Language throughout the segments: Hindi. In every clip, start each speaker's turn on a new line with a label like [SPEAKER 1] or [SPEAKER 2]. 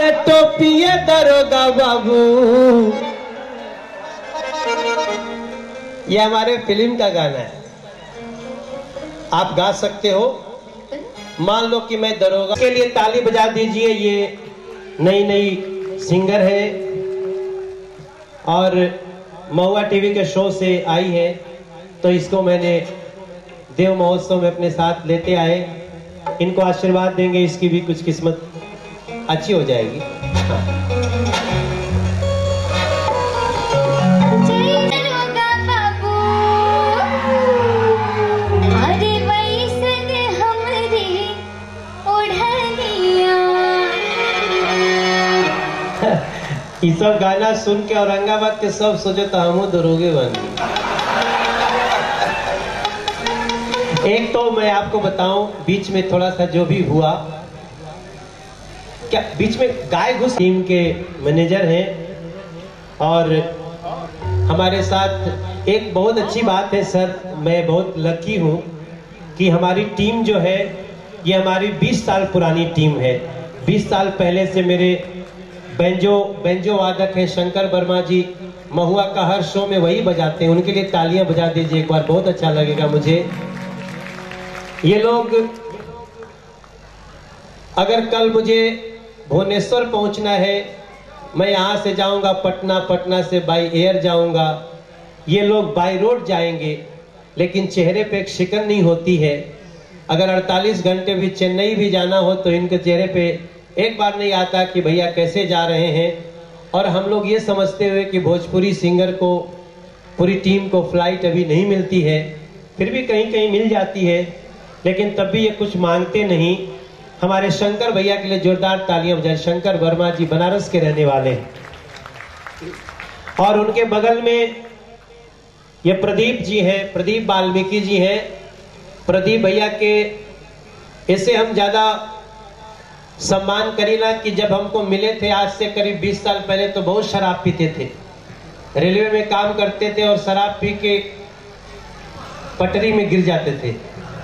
[SPEAKER 1] टोपिए दरोगा बाबू, ये हमारे फिल्म का गाना है। आप गा सकते हो। मान लो कि मैं दरोगा, के लिए ताली बजा दीजिए। ये नई नई सिंगर है और महुआ टीवी के शो से आई है, तो इसको मैंने देव महोत्सव में अपने साथ लेते आए। इनको आशीर्वाद देंगे, इसकी भी कुछ किस्मत अच्छी हो जाएगी। ये सब गाना सुन के औरंगाबाद के सब सोचो तो हम दरोगे बन गए। एक तो मैं आपको बताऊं, बीच में थोड़ा सा जो भी हुआ, क्या बीच में गाय घुस, टीम के मैनेजर हैं और हमारे साथ एक बहुत अच्छी बात है सर, मैं बहुत लकी हूं कि हमारी टीम जो है ये हमारी 20 साल पुरानी टीम है। 20 साल पहले से मेरे बेंजो वादक है शंकर वर्मा जी, महुआ का हर शो में वही बजाते हैं। उनके लिए तालियां बजा दीजिए एक बार, बहुत अच्छा लगेगा मुझे। ये लोग, अगर कल मुझे भुवनेश्वर पहुंचना है, मैं यहां से जाऊंगा पटना, पटना से बाई एयर जाऊंगा, ये लोग बाई रोड जाएंगे, लेकिन चेहरे पे एक शिकन नहीं होती है। अगर 48 घंटे भी चेन्नई भी जाना हो तो इनके चेहरे पे एक बार नहीं आता कि भैया कैसे जा रहे हैं। और हम लोग ये समझते हुए कि भोजपुरी सिंगर को, पूरी टीम को फ्लाइट अभी नहीं मिलती है, फिर भी कहीं कहीं मिल जाती है, लेकिन तब भी ये कुछ मांगते नहीं। हमारे शंकर भैया के लिए जोरदार तालियां बजाएं। शंकर वर्मा जी बनारस के रहने वाले हैं और उनके बगल में ये प्रदीप जी हैं, प्रदीप वाल्मीकि जी हैं। प्रदीप भैया के ऐसे हम ज्यादा सम्मान करीना कि जब हमको मिले थे आज से करीब 20 साल पहले, तो बहुत शराब पीते थे, रेलवे में काम करते थे और शराब पी के पटरी में गिर जाते थे।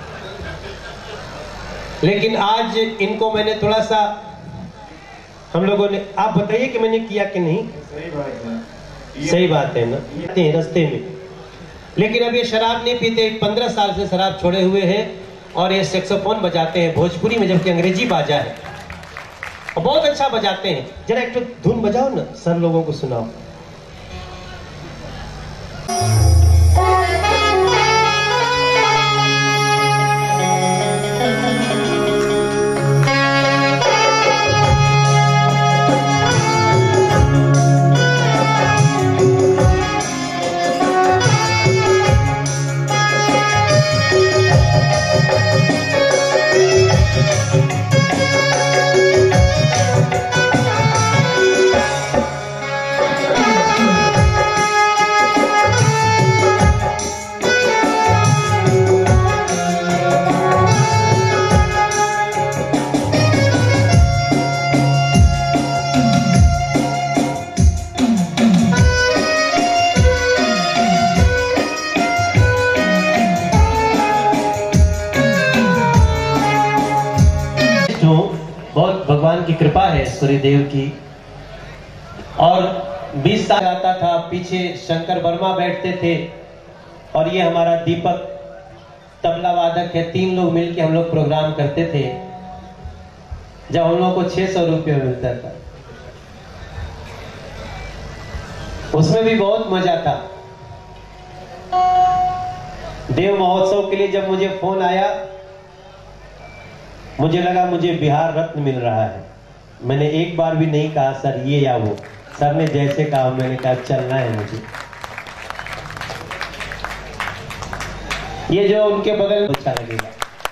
[SPEAKER 1] लेकिन आज इनको मैंने थोड़ा सा, हम लोगों ने, आप बताइए कि मैंने किया कि नहीं? सही बात है ना, रास्ते में। लेकिन अब ये शराब नहीं पीते, 15 साल से शराब छोड़े हुए हैं और ये सैक्सोफोन बजाते हैं भोजपुरी में, जबकि अंग्रेजी बाजा है और बहुत अच्छा बजाते हैं। जरा एक तो धुन बजाओ ना सर, लोगों को सुनाओ। बहुत भगवान की कृपा है, सूर्यदेव की। और 20 साल आता था, पीछे शंकर वर्मा बैठते थे और ये हमारा दीपक तबला वादक है। 3 लोग मिलके हम लोग प्रोग्राम करते थे, जब हम लोग को 600 रुपये मिलता था। उसमें भी बहुत मजा था। देव महोत्सव के लिए जब मुझे फोन आया, मुझे लगा मुझे बिहार रत्न मिल रहा है। मैंने एक बार भी नहीं कहा सर ये या वो, सर ने जैसे कहा मैंने कहा चलना है मुझे। ये जो उनके बगल में अच्छा लगेगा,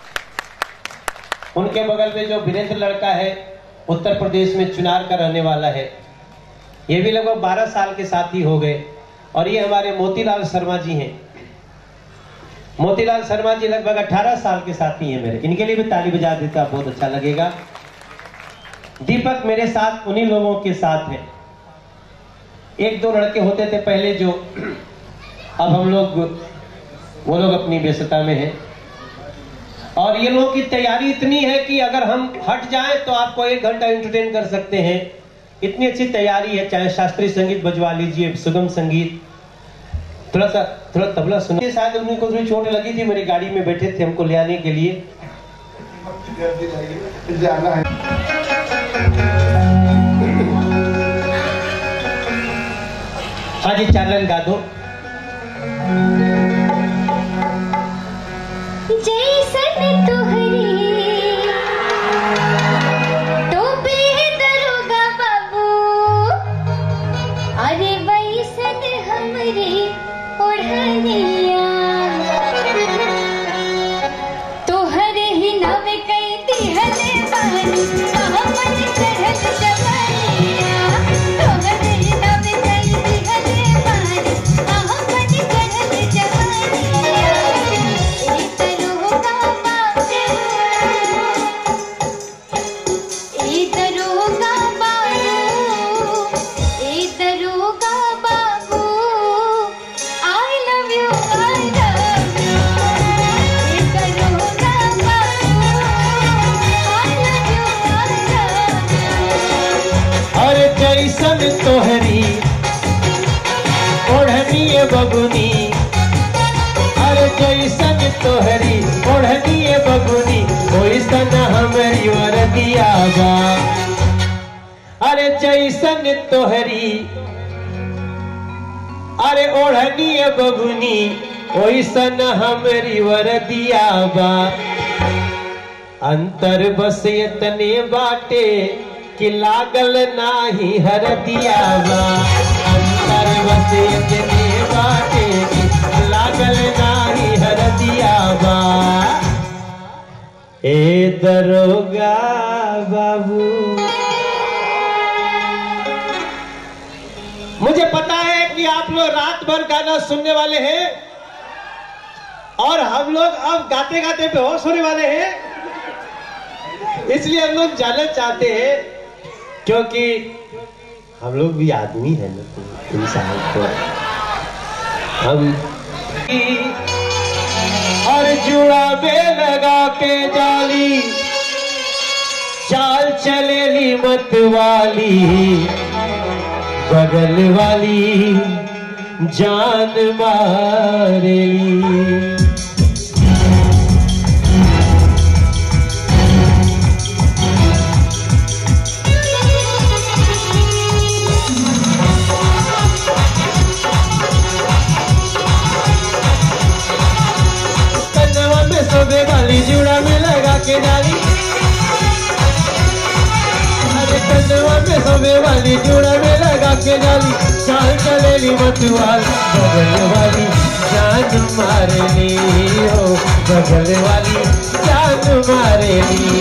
[SPEAKER 1] उनके बगल में जो वीरेंद्र लड़का है, उत्तर प्रदेश में चुनार का रहने वाला है, ये भी लगभग 12 साल के साथी हो गए। और ये हमारे मोतीलाल शर्मा जी हैं। मोतीलाल शर्मा जी लगभग 18 साल के साथी हैं मेरे, इनके लिए भी ताली बजा देता बहुत अच्छा लगेगा। दीपक मेरे साथ उन्हीं लोगों के साथ है। 1-2 लड़के होते थे पहले जो, अब हम लोग, वो लोग अपनी व्यस्तता में हैं। और ये लोगों की तैयारी इतनी है कि अगर हम हट जाएं तो आपको 1 घंटा एंटरटेन कर सकते हैं, इतनी अच्छी तैयारी है। चाहे शास्त्रीय संगीत बजवा लीजिए, सुगम संगीत, थोड़ा तबला सुनिए। शायद उन्हीं को थोड़ी चोट लगी थी, मेरी गाड़ी में बैठे थे हमको ले आने के लिए। जाना है। हाँ जी, 4 लाइन गा दो।
[SPEAKER 2] जैसन तुहरी टोपी दरोगा बाबू, अरे वैसन हमरे ओढ़निया, तोहर ही नव कई दिहले बानी, हमन चढ़ल जवानिया, तोहर ही नव कई दिहले बानी, हमन चढ़ल जवानिया।
[SPEAKER 1] जैसन तोहरी ओढ़नी बबुनी, अरे जैसन तोहरी ओढ़नी बबुनी, ओइसन हमरी वरदिया बा। अरे जैसन तोहरी अरे ओढ़नी बबुनी, ओइसन हमरी वरदिया बा। अंतर बस इतने बाटे कि लागल नाही हरदिया बा। अंतर बस इतने बाटे कि लागल नाही हरदिया बा। ए दरोगा बाबू, मुझे पता है कि आप लोग रात भर गाना सुनने वाले हैं और हम लोग अब गाते गाते बेहोश होने वाले हैं, इसलिए हम लोग जानना चाहते हैं, क्योंकि हम लोग भी आदमी हैं ना, इंसान तो हम। और जुड़ा में लगा के जाली, चाल चलेली मत वाली, बगल वाली जान मारेली। सोबे वाली जुड़ा में लगा के डाली, अरे कन्नवा में सोबे वाली जुड़ा में लगा के डाली, चाल चलेली मतवाल, बगल वाली जान मारेली, हो बगल वाली जान मारेली।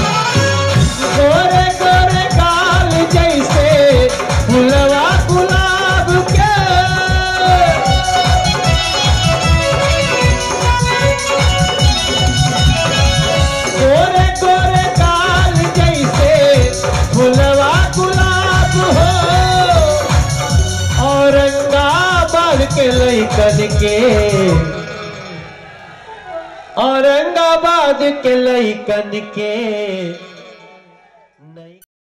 [SPEAKER 1] गोरे गोरे गाल जैसे फुलवा गुलाब के, गोरे गोरे गाल जैसे फुलवा गुलाब हो, औरंगाबाद के लइकन के, औरंगाबाद के लइकन के